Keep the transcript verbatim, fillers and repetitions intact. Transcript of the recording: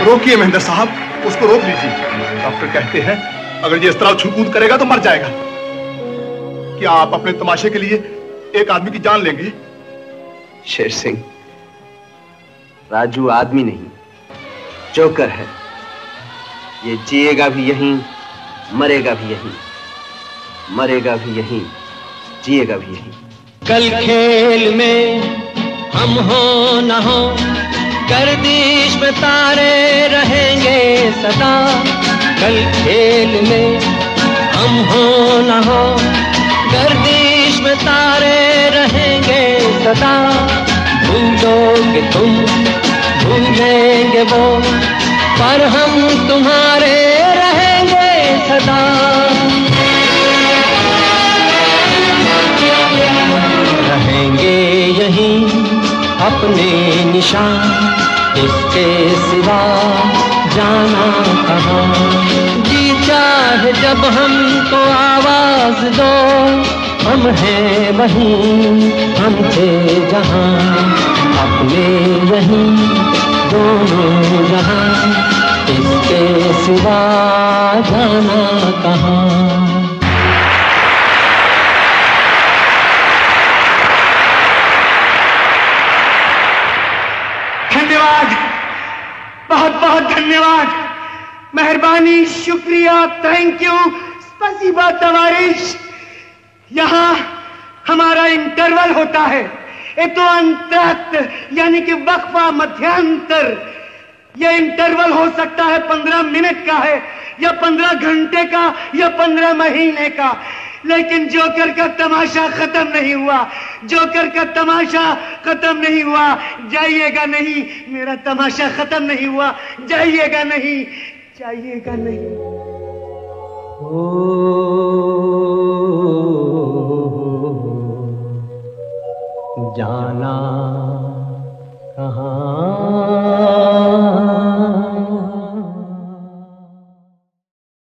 रोकिए महेंद्र साहब, उसको रोक लीजिए। डॉक्टर कहते हैं अगर ये इस तरह छूकूद करेगा तो मर जाएगा। क्या आप अपने तमाशे के लिए एक आदमी की जान लेंगे? शेर सिंह, राजू आदमी नहीं, जोकर है। ये जिएगा भी यहीं, मरेगा भी यहीं, मरेगा भी यहीं, जिएगा भी यहीं। कल खेल में हम हो न हो, गर्दिश में तारे रहेंगे सदा। कल खेल में हम हो न हो, गर्दिश में तारे रहेंगे सदा। भूलोगे तुम, भूलेंगे वो, पर हम तुम्हारे रहेंगे सदा। रहेंगे यहीं अपने निशान, इसके सिवा जाना कहाँ। जी चाहे जब हमको आवाज दो, हम हैं वहीं, हम थे जहाँ। अपने यहीं दोनों जहाँ, इसके सिवा जाना कहाँ। धन्यवाद, बहुत बहुत धन्यवाद, मेहरबानी, शुक्रिया, थैंक यू, स्पसीबा तवारिश। यहाँ हमारा इंटरवल होता है, ये तो अंतरक्त यानी कि वक्फा, मध्यांतर। यह इंटरवल हो सकता है पंद्रह मिनट का है, या पंद्रह घंटे का, या पंद्रह महीने का, लेकिन जोकर का तमाशा खत्म नहीं हुआ। जोकर का तमाशा खत्म नहीं हुआ। जाइएगा नहीं, मेरा तमाशा खत्म नहीं हुआ। जाइएगा नहीं, जाइएगा नहीं। ओ जाना